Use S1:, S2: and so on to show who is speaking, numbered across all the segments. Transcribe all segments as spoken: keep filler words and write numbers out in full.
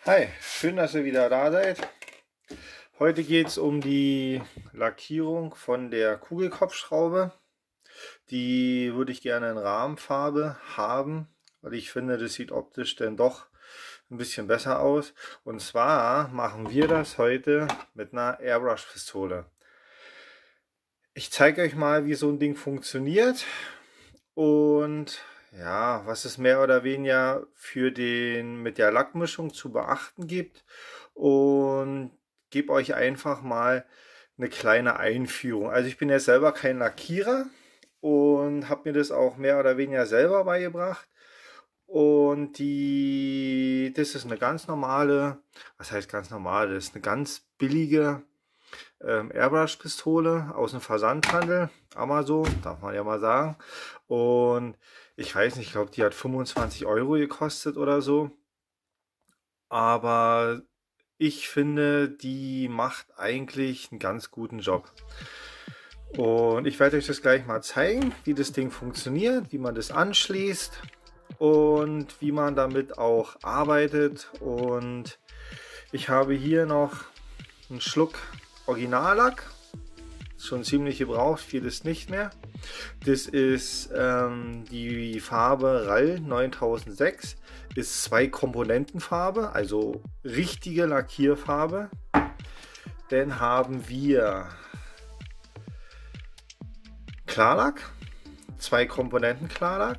S1: Hi, schön, dass ihr wieder da seid. Heute geht es um die Lackierung von der Kugelkopfschraube. Die würde ich gerne in Rahmenfarbe haben, weil ich finde, das sieht optisch dann doch ein bisschen besser aus. Und zwar machen wir das heute mit einer Airbrush-Pistole. Ich zeige euch mal, wie so ein Ding funktioniert und ja, was es mehr oder weniger für den mit der Lackmischung zu beachten gibt, und gebe euch einfach mal eine kleine Einführung. Also ich bin ja selber kein Lackierer und habe mir das auch mehr oder weniger selber beigebracht. Und die, das ist eine ganz normale, was heißt ganz normale, das ist eine ganz billige ähm, Airbrush-Pistole aus dem Versandhandel, Amazon, darf man ja mal sagen. Und ich weiß nicht, ich glaube, die hat fünfundzwanzig Euro gekostet oder so. Aber ich finde, die macht eigentlich einen ganz guten Job. Und ich werde euch das gleich mal zeigen, wie das Ding funktioniert, wie man das anschließt und wie man damit auch arbeitet. Und ich habe hier noch einen Schluck Originallack, schon ziemlich gebraucht, viel ist nicht mehr. Das ist ähm, die Farbe RAL neuntausendsechs, ist zwei Komponentenfarbe, also richtige Lackierfarbe. Dann haben wir Klarlack, zwei Komponenten Klarlack.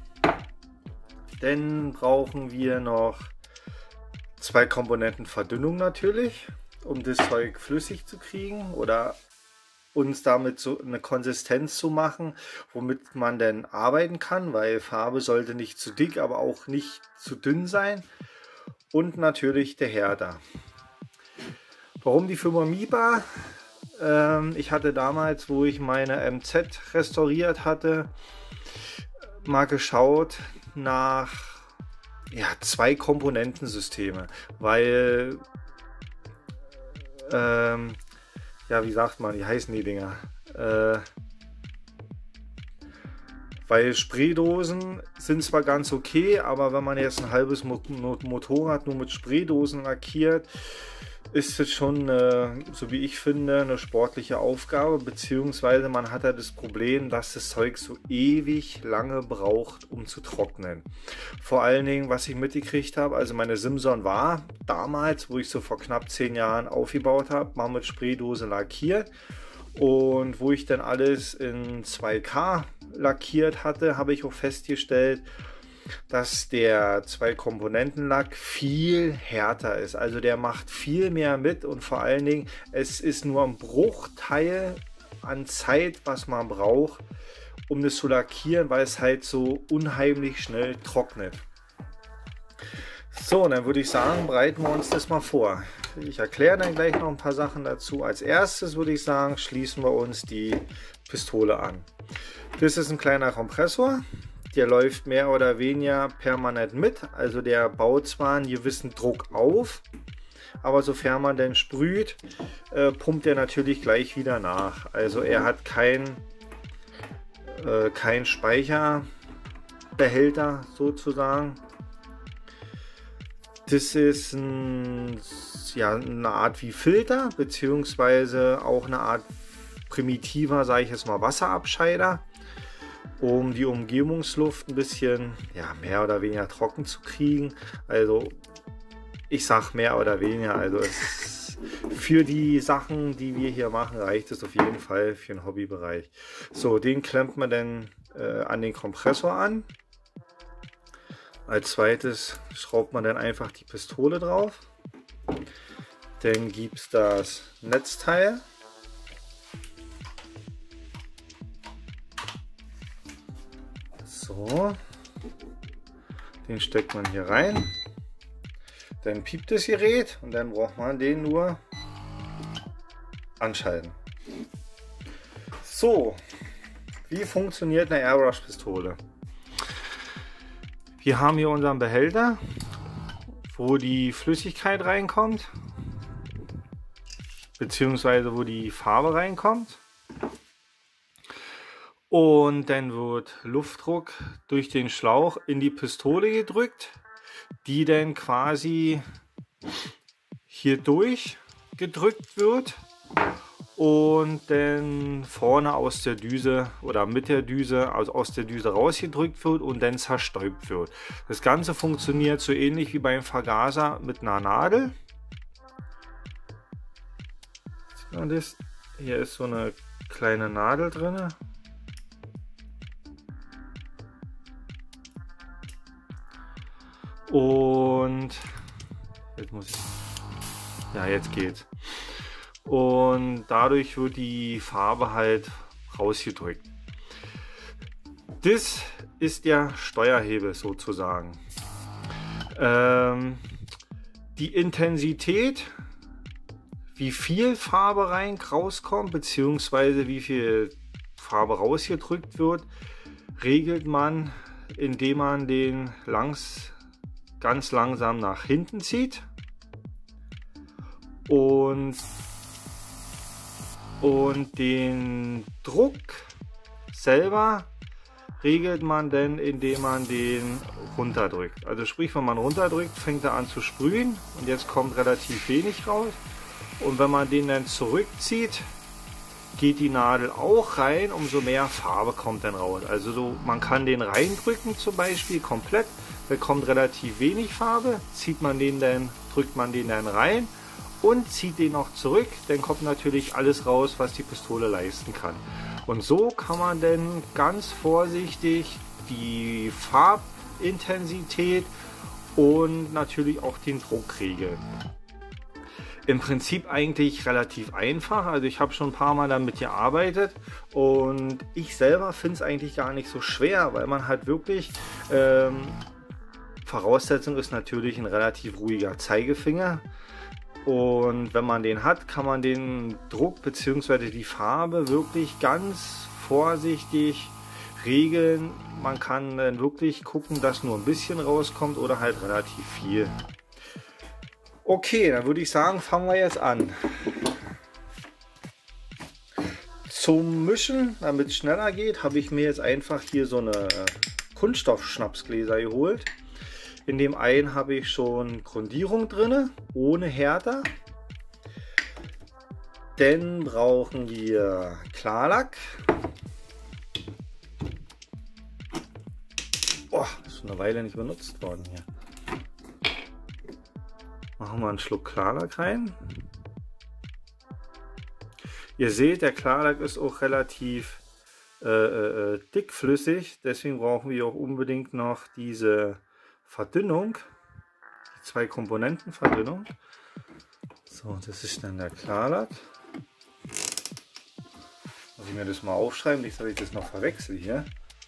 S1: Dann brauchen wir noch zwei Komponenten Verdünnung natürlich, um das Zeug flüssig zu kriegen oder uns damit so eine Konsistenz zu machen, womit man denn arbeiten kann, weil Farbe sollte nicht zu dick, aber auch nicht zu dünn sein. Und natürlich der Härter. Warum die Firma Miba? Ähm, ich hatte damals, wo ich meine M Z restauriert hatte, mal geschaut nach ja, zwei Komponentensysteme, weil ähm, ja, wie sagt man, wie heißen die Dinger? Äh, weil Spraydosen sind zwar ganz okay, aber wenn man jetzt ein halbes Motorrad nur mit Spraydosen lackiert, ist es schon, äh, so wie ich finde, eine sportliche Aufgabe, beziehungsweise man hat ja das Problem, dass das Zeug so ewig lange braucht, um zu trocknen. Vor allen Dingen, was ich mitgekriegt habe, also meine Simson war damals, wo ich so vor knapp zehn Jahren aufgebaut habe, mal mit Spraydose lackiert, und wo ich dann alles in zwei K lackiert hatte, habe ich auch festgestellt, dass der Zwei-Komponenten-Lack viel härter ist. Also der macht viel mehr mit, und vor allen Dingen, es ist nur ein Bruchteil an Zeit, was man braucht, um das zu lackieren, weil es halt so unheimlich schnell trocknet. So, dann würde ich sagen, bereiten wir uns das mal vor. Ich erkläre dann gleich noch ein paar Sachen dazu. Als erstes würde ich sagen, schließen wir uns die Pistole an. Das ist ein kleiner Kompressor. Der läuft mehr oder weniger permanent mit, also der baut zwar einen gewissen Druck auf, aber sofern man denn sprüht, äh, pumpt er natürlich gleich wieder nach. Also er hat kein, äh, kein Speicherbehälter sozusagen. Das ist ein, ja, eine Art wie Filter, beziehungsweise auch eine Art primitiver, sage ich jetzt mal, Wasserabscheider, um die Umgebungsluft ein bisschen, ja, mehr oder weniger trocken zu kriegen. Also ich sag mehr oder weniger, also es, für die Sachen, die wir hier machen, reicht es auf jeden Fall für den Hobbybereich. So, den klemmt man dann äh, an den Kompressor an. Als zweites schraubt man dann einfach die Pistole drauf. Dann gibt es das Netzteil. So, den steckt man hier rein, dann piept das Gerät und dann braucht man den nur anschalten. So, wie funktioniert eine Airbrush-Pistole? Wir haben hier unseren Behälter, wo die Flüssigkeit reinkommt, beziehungsweise wo die Farbe reinkommt. Und dann wird Luftdruck durch den Schlauch in die Pistole gedrückt, die dann quasi hier durchgedrückt wird und dann vorne aus der Düse oder mit der Düse, also aus der Düse rausgedrückt wird und dann zerstäubt wird. Das Ganze funktioniert so ähnlich wie beim Vergaser mit einer Nadel. Sieht man das? Hier ist so eine kleine Nadel drin. Und jetzt muss ich, ja, jetzt geht's. Und dadurch wird die Farbe halt rausgedrückt. Das ist der Steuerhebel sozusagen. Ähm, die Intensität, wie viel Farbe rein rauskommt, beziehungsweise wie viel Farbe rausgedrückt wird, regelt man, indem man den langs, ganz langsam nach hinten zieht. Und Und den Druck selber regelt man dann, indem man den runterdrückt. Also sprich, wenn man runterdrückt, fängt er an zu sprühen und jetzt kommt relativ wenig raus. Und wenn man den dann zurückzieht, geht die Nadel auch rein, umso mehr Farbe kommt dann raus. Also so, man kann den reindrücken zum Beispiel komplett, da kommt relativ wenig Farbe, zieht man den dann, drückt man den dann rein und zieht den noch zurück, dann kommt natürlich alles raus, was die Pistole leisten kann. Und so kann man dann ganz vorsichtig die Farbintensität und natürlich auch den Druck regeln. Im Prinzip eigentlich relativ einfach, also ich habe schon ein paar Mal damit gearbeitet und ich selber finde es eigentlich gar nicht so schwer, weil man halt wirklich, ähm, Voraussetzung ist natürlich ein relativ ruhiger Zeigefinger. Und wenn man den hat, kann man den Druck bzw. die Farbe wirklich ganz vorsichtig regeln. Man kann dann wirklich gucken, dass nur ein bisschen rauskommt oder halt relativ viel. Okay, dann würde ich sagen, fangen wir jetzt an. Zum Mischen, damit es schneller geht, habe ich mir jetzt einfach hier so eine Kunststoff-Schnapsgläser geholt. In dem einen habe ich schon Grundierung drin, ohne Härter. Dann brauchen wir Klarlack. Oh, ist schon eine Weile nicht benutzt worden hier. Machen wir einen Schluck Klarlack rein. Ihr seht, der Klarlack ist auch relativ äh, äh, dickflüssig. Deswegen brauchen wir auch unbedingt noch diese Verdünnung, die zwei Komponenten Verdünnung. So, das ist dann der Klarlack. Muss ich mir das mal aufschreiben, nicht, dass ich das noch verwechsel hier.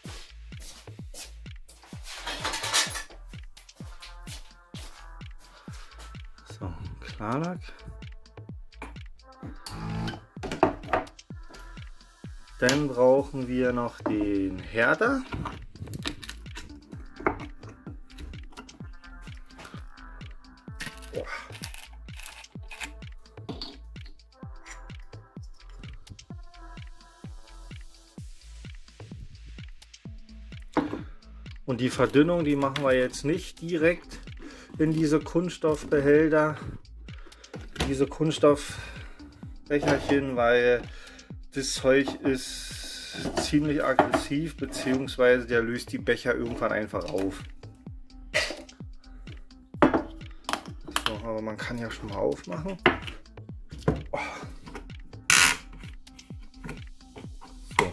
S1: So, Klarlack. Dann brauchen wir noch den Härter. Und die Verdünnung, die machen wir jetzt nicht direkt in diese Kunststoffbehälter, diese Kunststoffbecherchen, weil das Zeug ist ziemlich aggressiv, beziehungsweise der löst die Becher irgendwann einfach auf. So, aber man kann ja schon mal aufmachen. Oh. So.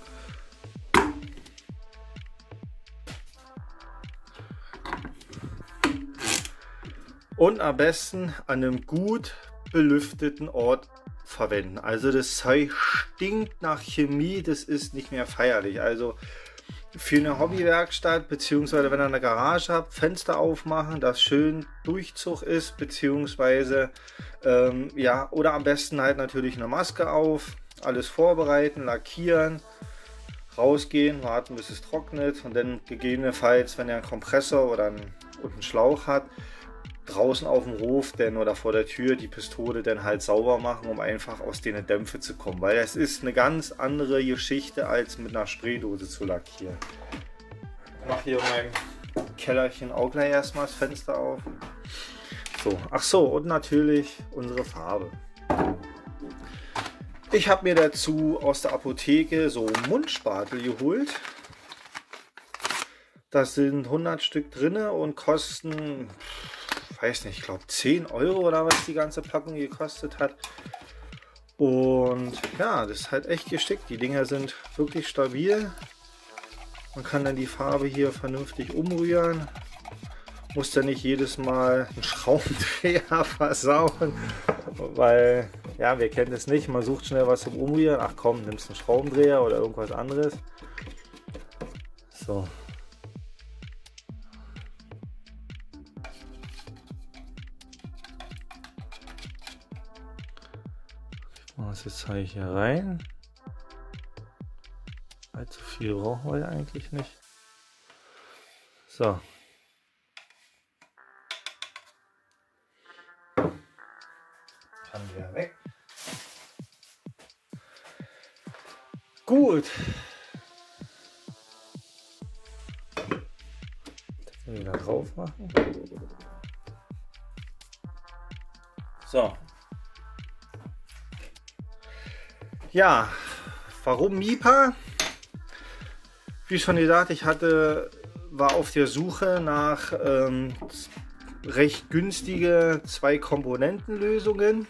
S1: Und am besten an einem gut belüfteten Ort verwenden. Also das Zeug stinkt nach Chemie, das ist nicht mehr feierlich. Also für eine Hobbywerkstatt, beziehungsweise wenn ihr eine Garage habt, Fenster aufmachen, dass schön Durchzug ist, beziehungsweise ähm, ja, oder am besten halt natürlich eine Maske auf, alles vorbereiten, lackieren, rausgehen, warten bis es trocknet und dann gegebenenfalls, wenn ihr einen Kompressor oder einen, und einen Schlauch hat, draußen auf dem Hof denn oder vor der Tür die Pistole dann halt sauber machen, um einfach aus den Dämpfe zu kommen, weil es ist eine ganz andere Geschichte als mit einer Spraydose zu lackieren. Ich mache hier mein Kellerchen auch gleich erstmal das Fenster auf. So, ach so, und natürlich unsere Farbe. Ich habe mir dazu aus der Apotheke so Mundspatel geholt. Das sind hundert Stück drin und kosten, weiß nicht, ich glaube zehn Euro oder was die ganze Packung gekostet hat. Und ja, das ist halt echt gestickt. Die Dinger sind wirklich stabil. Man kann dann die Farbe hier vernünftig umrühren. Muss dann nicht jedes Mal einen Schraubendreher versauen, weil, ja, wir kennen das nicht. Man sucht schnell was zum Umrühren. Ach komm, nimmst einen Schraubendreher oder irgendwas anderes. So. Das zeige ich hier rein. Allzu viel brauchen wir ja eigentlich nicht. So. Kann wieder weg. Gut. Das wieder drauf machen. So. Ja, warum MIPA? Wie schon gesagt, ich hatte, war auf der Suche nach ähm, recht günstige Zwei-Komponenten-Lösungen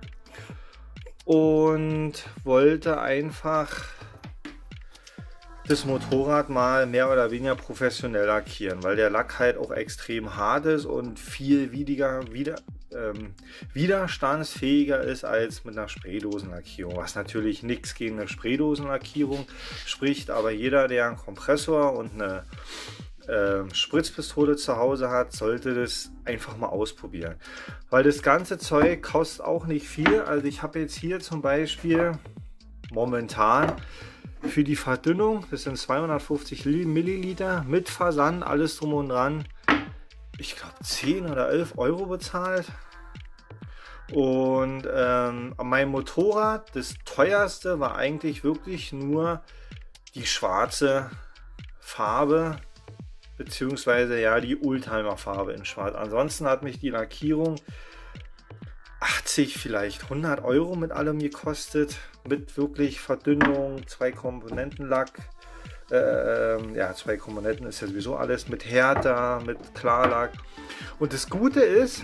S1: und wollte einfach das Motorrad mal mehr oder weniger professionell lackieren, weil der Lack halt auch extrem hart ist und viel widiger, wieder, ähm, widerstandsfähiger ist als mit einer Spraydosenlackierung, was natürlich nichts gegen eine Spraydosenlackierung spricht, aber jeder, der einen Kompressor und eine äh, Spritzpistole zu Hause hat, sollte das einfach mal ausprobieren, weil das ganze Zeug kostet auch nicht viel. Also ich habe jetzt hier zum Beispiel momentan für die Verdünnung, das sind zweihundertfünfzig Milliliter mit Versand, alles drum und dran, ich glaube zehn oder elf Euro bezahlt. Und ähm, an meinem Motorrad, das teuerste war eigentlich wirklich nur die schwarze Farbe, beziehungsweise ja die Oldtimer Farbe in schwarz. Ansonsten hat mich die Lackierung achtzig, vielleicht hundert Euro mit allem gekostet, mit wirklich Verdünnung, zwei Komponenten Lack, äh, ja, zwei Komponenten ist ja sowieso alles, mit Härter, mit Klarlack. Und das Gute ist,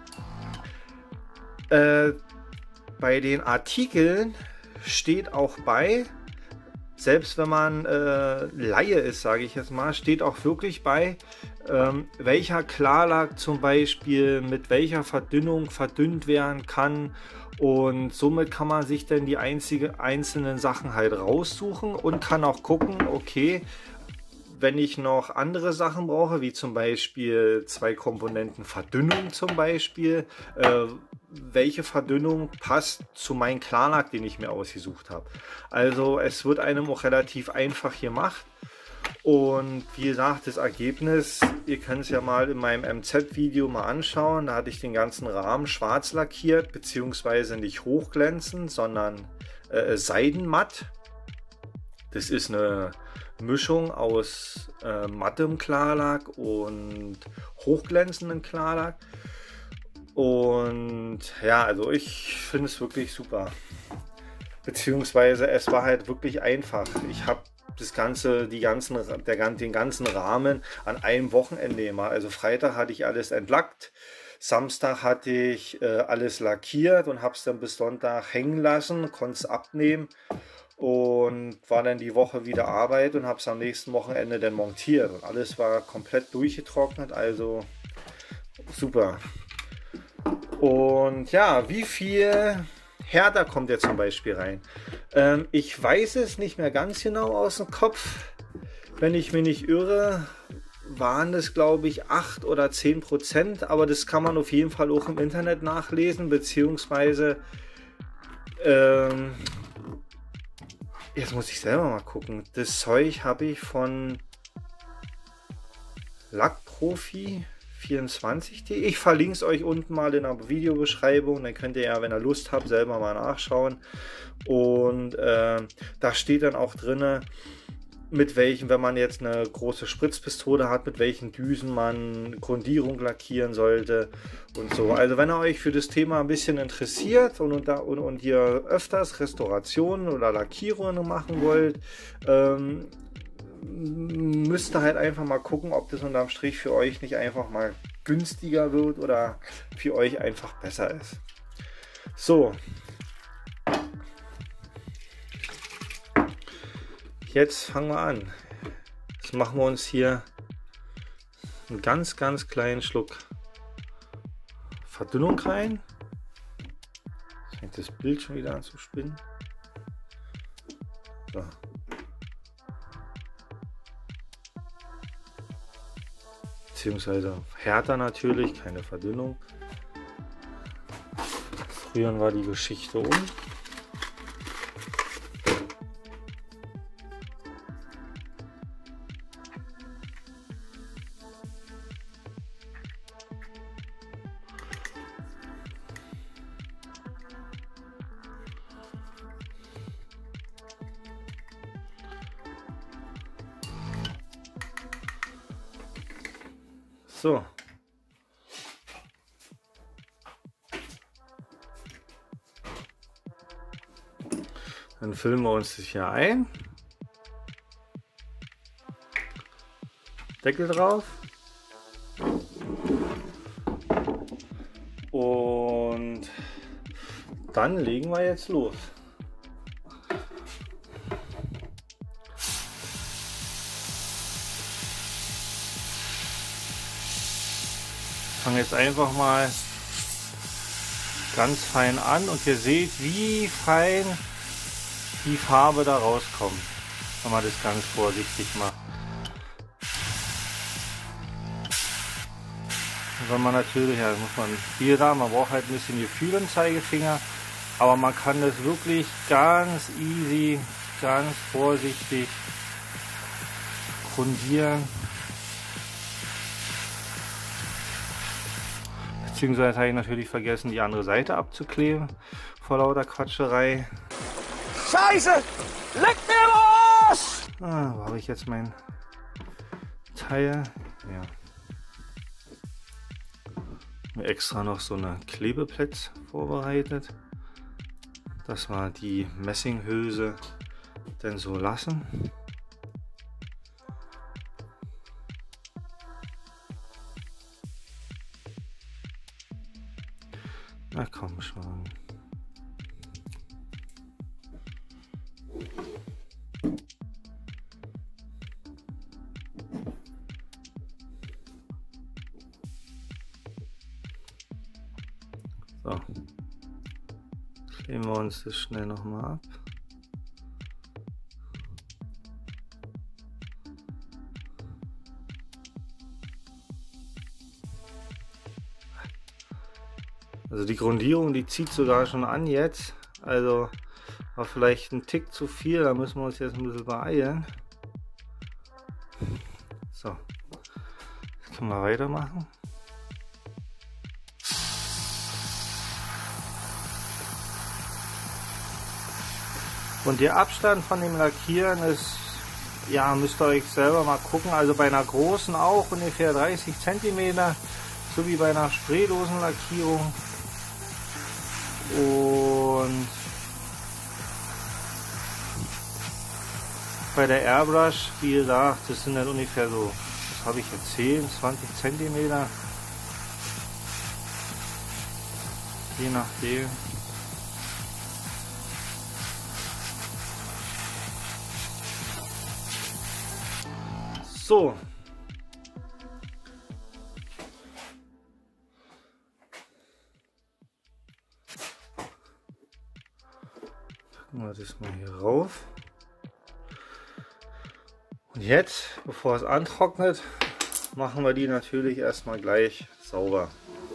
S1: äh, bei den Artikeln steht auch bei, selbst wenn man äh, Laie ist, sage ich jetzt mal, steht auch wirklich bei, ähm, welcher Klarlack zum Beispiel mit welcher Verdünnung verdünnt werden kann, und somit kann man sich dann die einzige, einzelnen Sachen halt raussuchen und kann auch gucken, okay, wenn ich noch andere Sachen brauche, wie zum Beispiel zwei Komponenten Verdünnung zum Beispiel, äh, welche Verdünnung passt zu meinem Klarlack, den ich mir ausgesucht habe. Also es wird einem auch relativ einfach gemacht. Und wie gesagt, das Ergebnis, ihr könnt es ja mal in meinem M Z-Video mal anschauen. Da hatte ich den ganzen Rahmen schwarz lackiert, beziehungsweise nicht hochglänzend, sondern äh, seidenmatt. Das ist eine Mischung aus äh, mattem Klarlack und hochglänzendem Klarlack. Und ja, also ich finde es wirklich super. Beziehungsweise es war halt wirklich einfach. Ich habe das ganze, die ganzen, der, den ganzen Rahmen an einem Wochenende gemacht. Also Freitag hatte ich alles entlackt, Samstag hatte ich äh, alles lackiert und habe es dann bis Sonntag hängen lassen, konnte es abnehmen und war dann die Woche wieder Arbeit und habe es am nächsten Wochenende dann montiert. Und alles war komplett durchgetrocknet, also super. Und ja, wie viel Härter kommt jetzt zum Beispiel rein? Ähm, ich weiß es nicht mehr ganz genau aus dem Kopf. Wenn ich mich nicht irre, waren das glaube ich acht oder zehn Prozent. Aber das kann man auf jeden Fall auch im Internet nachlesen. Beziehungsweise, ähm, jetzt muss ich selber mal gucken. Das Zeug habe ich von Lackprofi vierundzwanzig punkt de. Ich verlinke es euch unten mal in der Videobeschreibung, dann könnt ihr ja, wenn ihr Lust habt, selber mal nachschauen. Und äh, da steht dann auch drin, mit welchen, wenn man jetzt eine große Spritzpistole hat, mit welchen Düsen man Grundierung lackieren sollte und so. Also wenn ihr euch für das Thema ein bisschen interessiert und, und, und, und ihr öfters Restaurationen oder Lackierungen machen wollt, ähm, müsst ihr halt einfach mal gucken, ob das unterm Strich für euch nicht einfach mal günstiger wird oder für euch einfach besser ist. So. Jetzt fangen wir an. Jetzt machen wir uns hier einen ganz, ganz kleinen Schluck Verdünnung rein. Jetzt fängt das Bild schon wieder an zu spinnen. So. Beziehungsweise härter natürlich, keine Verdünnung. Rühren wir die Geschichte um. So. Dann füllen wir uns das hier ein. Deckel drauf. Und dann legen wir jetzt los. Ich fange jetzt einfach mal ganz fein an und ihr seht, wie fein die Farbe da rauskommt, wenn man das ganz vorsichtig macht. Und wenn man natürlich, ja, muss man viel da, man braucht halt ein bisschen Gefühl im Zeigefinger, aber man kann das wirklich ganz easy, ganz vorsichtig grundieren. Beziehungsweise habe ich natürlich vergessen, die andere Seite abzukleben, vor lauter Quatscherei.
S2: Scheiße! Leck mir los!
S1: Ah, wo habe ich jetzt mein Teil? Ja. Mir extra noch so eine Klebeplätze vorbereitet, dass wir die Messinghülse dann so lassen. Na komm schon. So. Kleben wir uns das schnell noch mal ab. Also die Grundierung, die zieht sogar schon an jetzt. Also war vielleicht ein Tick zu viel, da müssen wir uns jetzt ein bisschen beeilen. So, jetzt können wir weitermachen. Und der Abstand von dem Lackieren ist, ja, müsst ihr euch selber mal gucken. Also bei einer großen auch ungefähr dreißig Zentimeter, so wie bei einer Spraydosenlackierung. Und bei der Airbrush, wie gesagt, das sind dann ungefähr so, was habe ich jetzt, zehn, zwanzig Zentimeter, je nachdem. So. Packen wir das mal hier rauf. Und jetzt, bevor es antrocknet, machen wir die natürlich erstmal gleich sauber.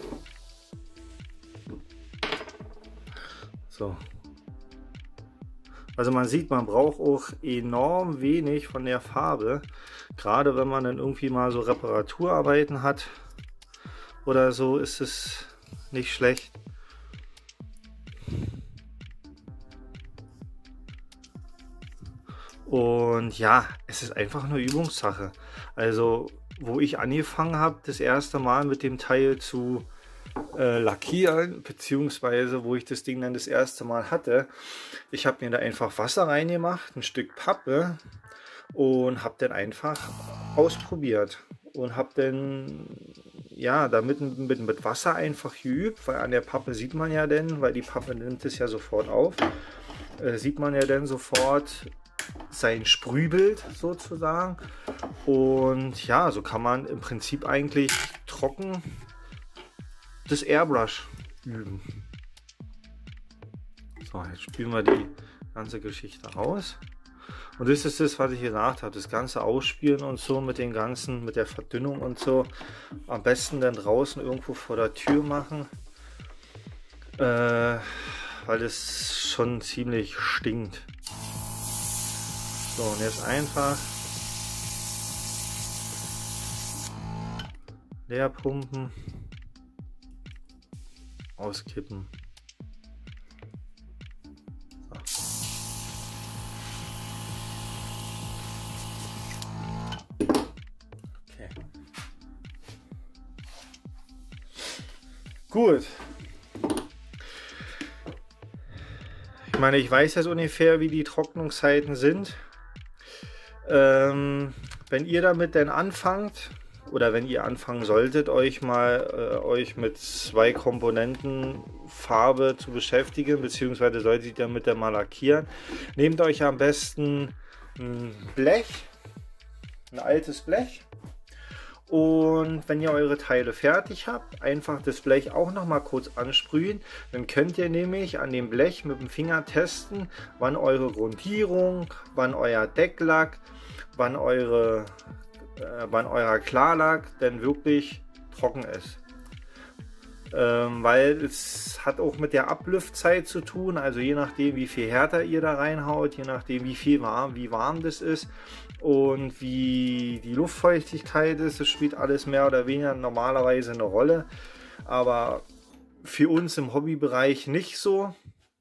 S1: So. Also man sieht, man braucht auch enorm wenig von der Farbe. Gerade wenn man dann irgendwie mal so Reparaturarbeiten hat oder so, ist es nicht schlecht. Und ja, es ist einfach eine Übungssache. Also, wo ich angefangen habe, das erste Mal mit dem Teil zu äh, lackieren, beziehungsweise wo ich das Ding dann das erste Mal hatte, ich habe mir da einfach Wasser reingemacht, ein Stück Pappe und habe dann einfach ausprobiert und habe dann ja damit mit, mit Wasser einfach geübt, weil an der Pappe sieht man ja dann, weil die Pappe nimmt es ja sofort auf, äh, sieht man ja dann sofort sein Sprühbild sozusagen. Und ja, so kann man im Prinzip eigentlich trocken das Airbrush üben. So, jetzt spielen wir die ganze Geschichte aus. Und das ist das, was ich gesagt habe, das ganze Ausspielen und so mit den ganzen, mit der Verdünnung und so, am besten dann draußen irgendwo vor der Tür machen, äh, weil es schon ziemlich stinkt. So, und jetzt einfach leer pumpen, auskippen. Okay. Gut. Ich meine, ich weiß jetzt ungefähr, wie die Trocknungszeiten sind. Ähm, wenn ihr damit denn anfangt, oder wenn ihr anfangen solltet, euch mal äh, euch mit zwei Komponenten Farbe zu beschäftigen, beziehungsweise solltet ihr damit dann mal lackieren, nehmt euch am besten ein Blech, ein altes Blech, und wenn ihr eure Teile fertig habt, einfach das Blech auch noch mal kurz ansprühen. Dann könnt ihr nämlich an dem Blech mit dem Finger testen, wann eure Grundierung, wann euer Decklack, wann eure äh, wann euer Klarlack denn wirklich trocken ist. Ähm, weil es hat auch mit der Ablüftzeit zu tun, also je nachdem wie viel härter ihr da reinhaut, je nachdem wie viel warm, wie warm das ist und wie die Luftfeuchtigkeit ist, das spielt alles mehr oder weniger normalerweise eine Rolle, aber für uns im Hobbybereich nicht so.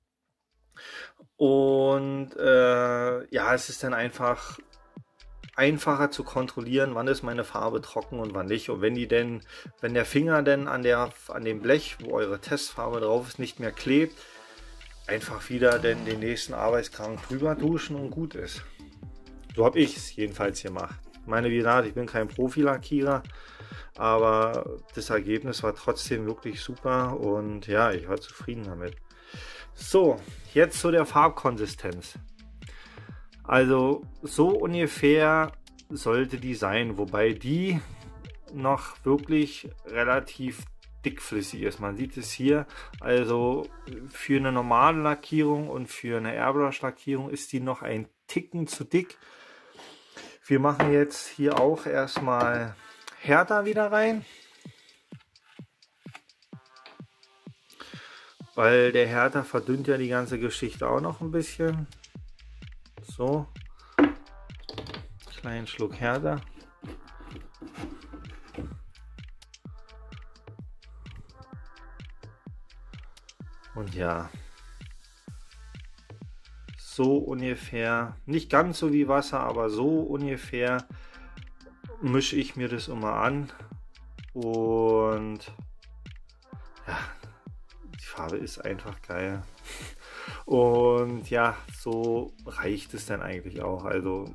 S1: Und äh, ja, es ist dann einfach einfacher zu kontrollieren, wann ist meine Farbe trocken und wann nicht. Und wenn die denn, wenn der Finger denn an der an dem Blech, wo eure Testfarbe drauf ist, nicht mehr klebt, einfach wieder denn den nächsten Arbeitsgang drüber duschen und gut ist. So habe ich es jedenfalls gemacht. Ich meine, wie gesagt, ich bin kein Profi-Lackierer, aber das Ergebnis war trotzdem wirklich super und ja, ich war zufrieden damit. So, jetzt zu der Farbkonsistenz. Also so ungefähr sollte die sein, wobei die noch wirklich relativ dickflüssig ist. Man sieht es hier, also für eine normale Lackierung und für eine Airbrush-Lackierung ist die noch ein Ticken zu dick. Wir machen jetzt hier auch erstmal härter wieder rein, weil der Härter verdünnt ja die ganze Geschichte auch noch ein bisschen. So, kleinen Schluck härter. Und ja, so ungefähr, nicht ganz so wie Wasser, aber so ungefähr mische ich mir das immer an. Und ja, die Farbe ist einfach geil. Und ja, so reicht es dann eigentlich auch. Also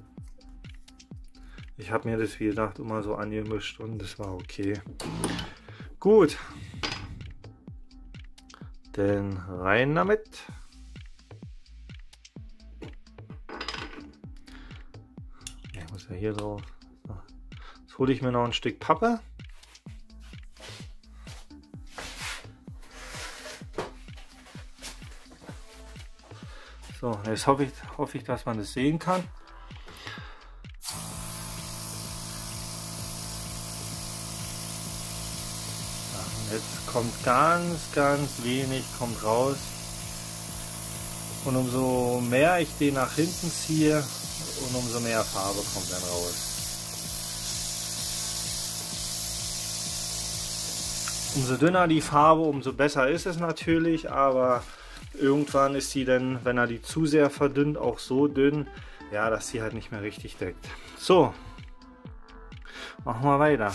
S1: ich habe mir das wie gesagt immer so angemischt und das war okay. Gut, dann rein damit. Ich muss ja hier drauf. So. Jetzt hole ich mir noch ein Stück Pappe. So, jetzt hoffe ich, hoffe ich, dass man das sehen kann. Ja, jetzt kommt ganz, ganz wenig kommt raus. Und umso mehr ich den nach hinten ziehe, und umso mehr Farbe kommt dann raus. Umso dünner die Farbe, umso besser ist es natürlich, aber irgendwann ist die dann, wenn er die zu sehr verdünnt, auch so dünn, ja, dass sie halt nicht mehr richtig deckt. So, machen wir weiter.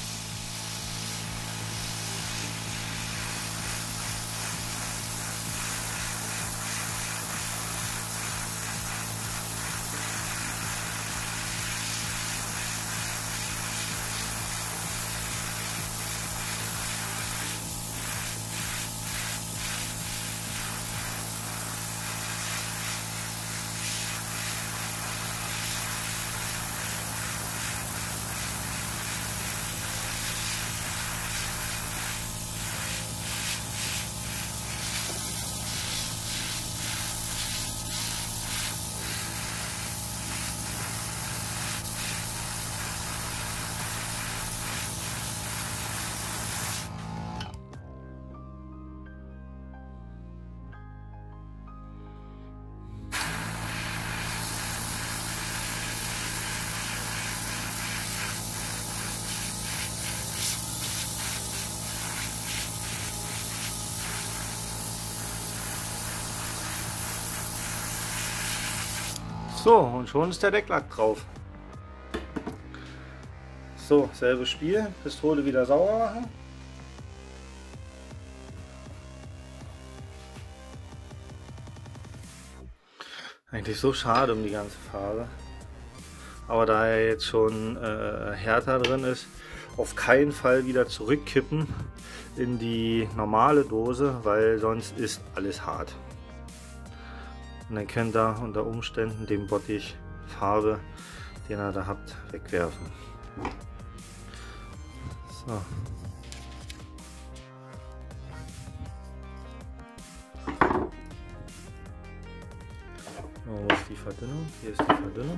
S1: So, und schon ist der Decklack drauf. So, selbes Spiel. Pistole wieder sauber machen. Eigentlich so schade um die ganze Farbe. Aber da er jetzt schon äh, härter drin ist, auf keinen Fall wieder zurückkippen in die normale Dose, weil sonst ist alles hart. Und dann könnt ihr unter Umständen den Bottich Farbe, den ihr da habt, wegwerfen. So. Wo ist die Verdünnung? Hier ist die Verdünnung.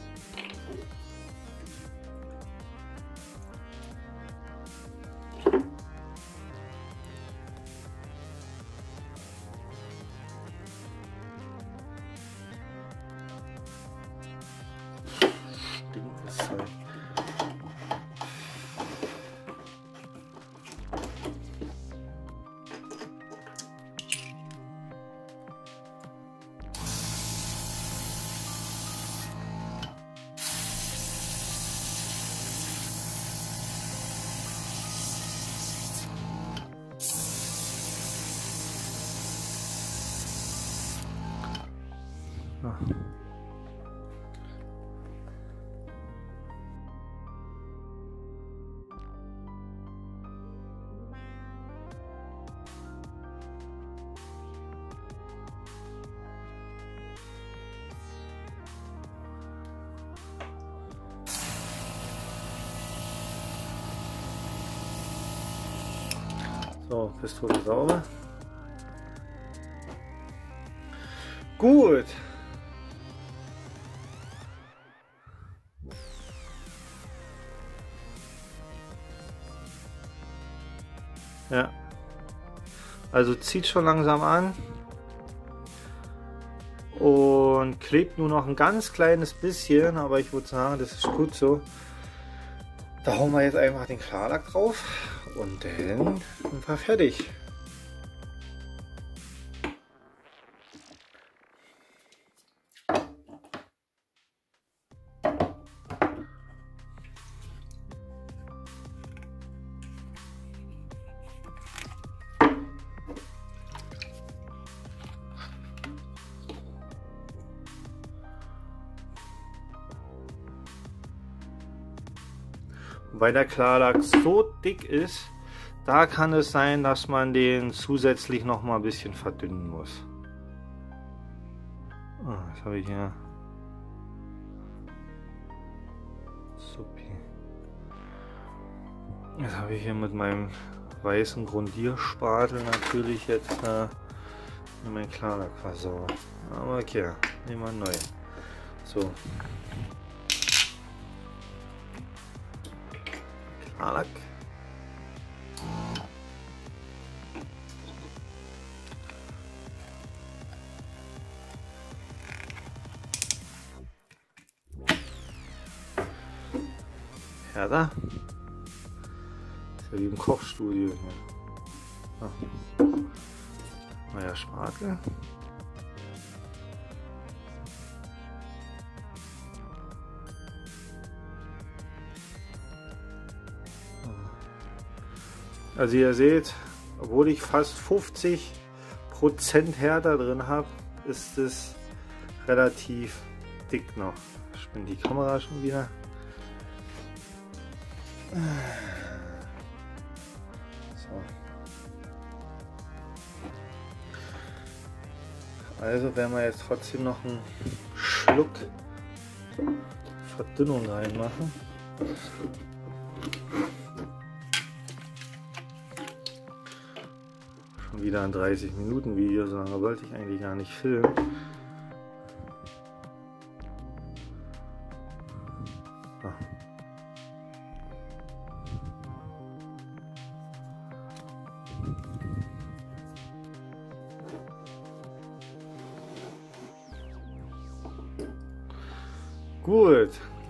S1: Stinkes Zeug. Ah. So, Pistole sauber. Gut. Ja. Also zieht schon langsam an. Und klebt nur noch ein ganz kleines bisschen, aber ich würde sagen, das ist gut so. Da hauen wir jetzt einfach den Klarlack drauf und dann sind wir fertig. Weil der Klarlack so dick ist, da kann es sein, dass man den zusätzlich noch mal ein bisschen verdünnen muss. Oh, was habe ich hier? Supi. Jetzt habe ich hier mit meinem weißen Grundierspatel natürlich jetzt äh, mein Klarlack versorgt. Aber okay, nehmen wir neu. So. Klarlack. Ja, da. Ist ja wie im Kochstudio hier. Ah. Neuer Spatel. Also ihr seht, obwohl ich fast fünfzig Prozent härter drin habe, ist es relativ dick noch. Ich bin die Kamera schon wieder. So. Also werden wir jetzt trotzdem noch einen Schluck Verdünnung reinmachen. Schon wieder ein dreißig Minuten Video, so lange wollte ich eigentlich gar nicht filmen. So. Gut.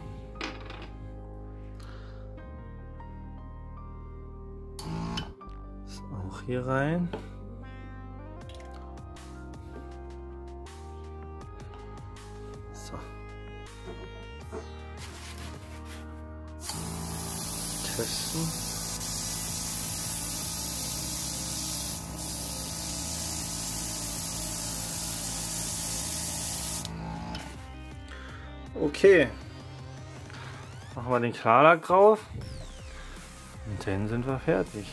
S1: Ist auch hier rein. So. Testen. Okay, machen wir den Klarlack drauf und dann sind wir fertig.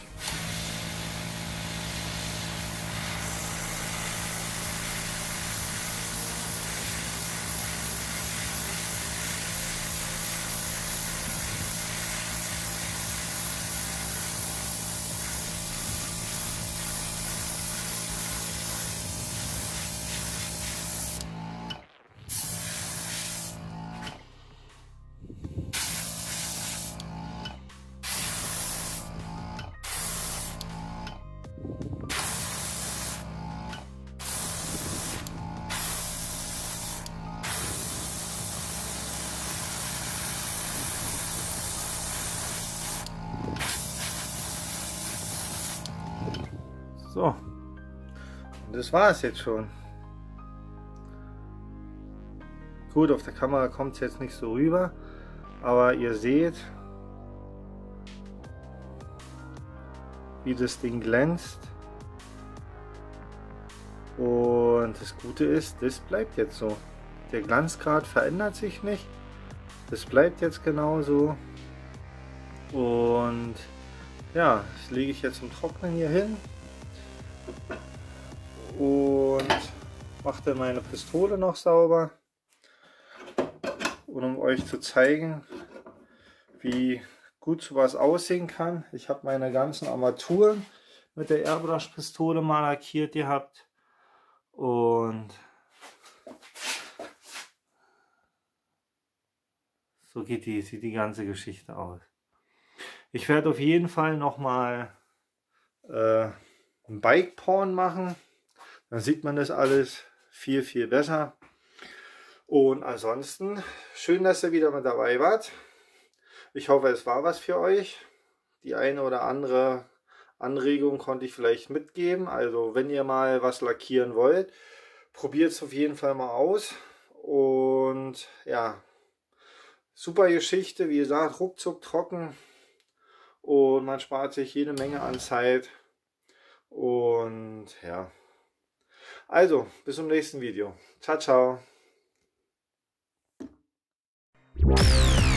S1: So, und das war es jetzt schon. Gut, auf der Kamera kommt es jetzt nicht so rüber, aber ihr seht, wie das Ding glänzt. Und das Gute ist, das bleibt jetzt so. Der Glanzgrad verändert sich nicht. Das bleibt jetzt genauso. Und ja, das lege ich jetzt zum Trocknen hier hin. Und mache dann meine Pistole noch sauber. Und um euch zu zeigen, wie gut sowas aussehen kann. Ich habe meine ganzen Armaturen mit der Airbrush-Pistole mal lackiert gehabt. Und so geht die, sieht die ganze Geschichte aus. Ich werde auf jeden Fall nochmal äh, ein Bike-Porn machen. Dann sieht man das alles viel, viel besser. Und ansonsten, schön, dass ihr wieder mit dabei wart. Ich hoffe, es war was für euch. Die eine oder andere Anregung konnte ich vielleicht mitgeben. Also wenn ihr mal was lackieren wollt, probiert es auf jeden Fall mal aus. Und ja, super Geschichte. Wie gesagt, ruckzuck trocken. Und man spart sich jede Menge an Zeit. Und ja, also bis zum nächsten Video. Ciao, ciao.